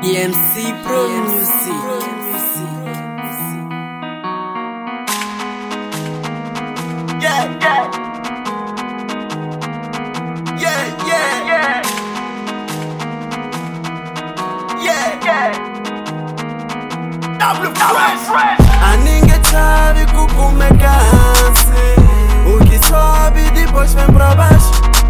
DMC Pro Music. Yeah, yeah. Yeah, yeah, yeah. Yeah, yeah. A ninguém sabe como é que o que sobe depois vem pra baixo.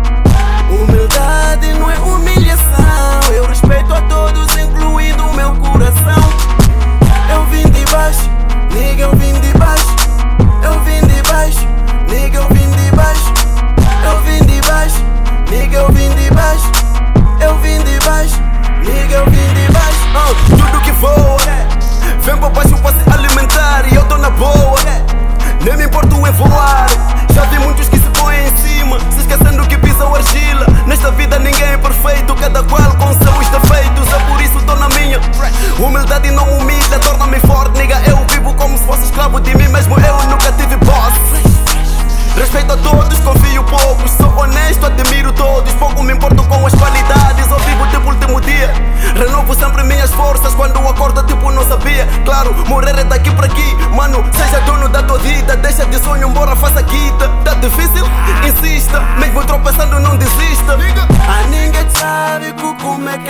Humildade não é humilhação. Eu respeito a todos, incluindo o meu coração. Eu vim de baixo, nigga, eu vim de baixo. Eu vim de baixo, nigga, eu vim de baixo. Eu vim de baixo, nigga, eu vim de baixo. Eu vim de baixo, nigga, eu vim de baixo. Tudo que voa vem pra baixo pra se alimentar e eu tô na boa. Nem me importo em voar. Já vi muitos que se põem em cima, se esquecendo que pisam argila. Nesta vida ninguém é perfeito, cada qual com seus defeitos. É por isso tô na minha. Humildade não humilha, torna-me forte, nigga. Eu vivo como se fosse escravo de mim mesmo, eu nunca tive boss. Respeito a todos, confio poucos. Sou honesto, admiro todos. Pouco me importo com as qualidades. Eu vivo tipo último dia. Renovo sempre minhas forças. Quando acordo tipo não sabia. Claro, morrer é daqui pra aqui. Mano, seja dono da tua vida. Deixa de sonho, embora faça guita. Tá difícil? Insista. Mesmo tropeçando não desista. A ninguém sabe como é que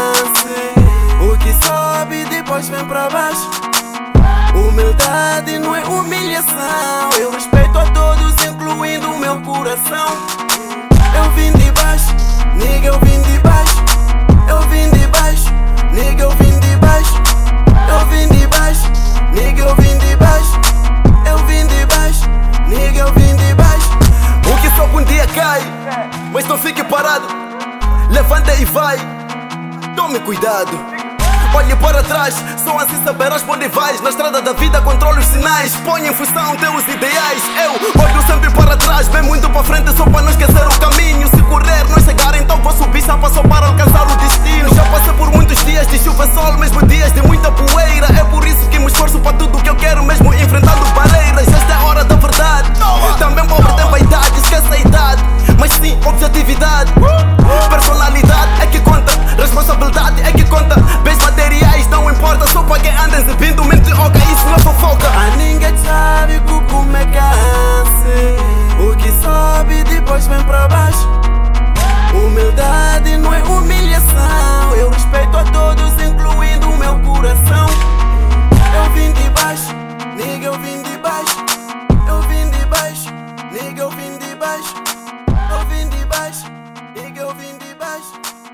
o que sobe depois vem pra baixo. Humildade não é humilhação. Eu respeito a todos, incluindo o meu coração. Eu vim de baixo, nigga, eu vim de baixo. Eu vim de baixo, nigga, eu vim de baixo. Eu vim de baixo, nigga, eu vim de baixo. Eu vim de baixo, nigga, eu vim de baixo. O que sobe um dia cai, mas não fique parado. Levanta e vai, tome cuidado. Olhe para trás, só assim saberás pra onde vais. Na estrada da vida controla os sinais. Põe em função teus ideais. Eu olho sempre para trás, bem muito para frente só para não esquecer o caminho. Se correr não chegar, então vou subir chapa só para alcançar o destino. Já passei por muitos dias de chuva e sol, mesmo dias de muita poeira. É por isso que me esforço para tudo que eu quero, mesmo enfrentando barreiras. Esta é a hora da verdade. Também pobre tem vaidade, esquece a idade, mas sim objetividade. Personalidade é que conta, responsabilidade é que conta. Bens materiais não importa, só para quem anda exibindo mente oca, isso não é fofoca. A ninguém sabe como é que o que sobe depois vem pra baixo. Humildade não é humilhação. Eu respeito a todos, incluindo o meu coração. Eu vim de baixo, nigga, eu vim de baixo. Eu vim de baixo, nigga, eu vim de baixo. Eu vim de baixo, nigga, eu vim de baixo.